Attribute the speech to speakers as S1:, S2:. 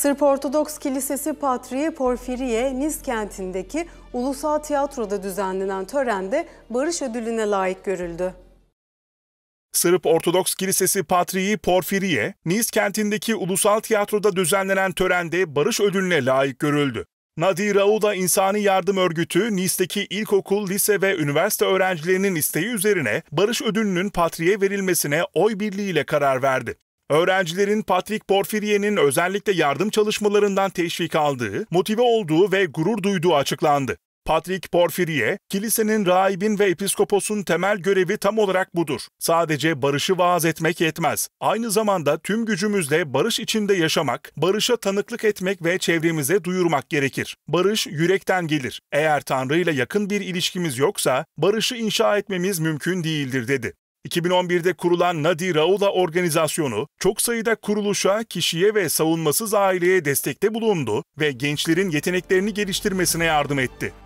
S1: Sırp Ortodoks Kilisesi Patriği Porfiriye, Niş kentindeki Ulusal Tiyatro'da düzenlenen törende Barış Ödülü'ne layık görüldü.
S2: Sırp Ortodoks Kilisesi Patriği Porfiriye, Niş kentindeki Ulusal Tiyatro'da düzenlenen törende Barış Ödülü'ne layık görüldü. Nadi Rauda İnsani Yardım Örgütü, Niş'teki ilkokul, lise ve üniversite öğrencilerinin isteği üzerine Barış Ödülü'nün Patriğe verilmesine oy birliğiyle karar verdi. Öğrencilerin Patrik Porfiriye'nin özellikle yardım çalışmalarından teşvik aldığı, motive olduğu ve gurur duyduğu açıklandı. Patrik Porfiriye, kilisenin rahibin ve episkoposun temel görevi tam olarak budur. Sadece barışı vaaz etmek yetmez. Aynı zamanda tüm gücümüzle barış içinde yaşamak, barışa tanıklık etmek ve çevremize duyurmak gerekir. Barış yürekten gelir. Eğer Tanrı ile yakın bir ilişkimiz yoksa, barışı inşa etmemiz mümkün değildir, dedi. 2011'de kurulan Nadi Rauda organizasyonu, çok sayıda kuruluşa, kişiye ve savunmasız aileye destekte bulundu ve gençlerin yeteneklerini geliştirmesine yardım etti.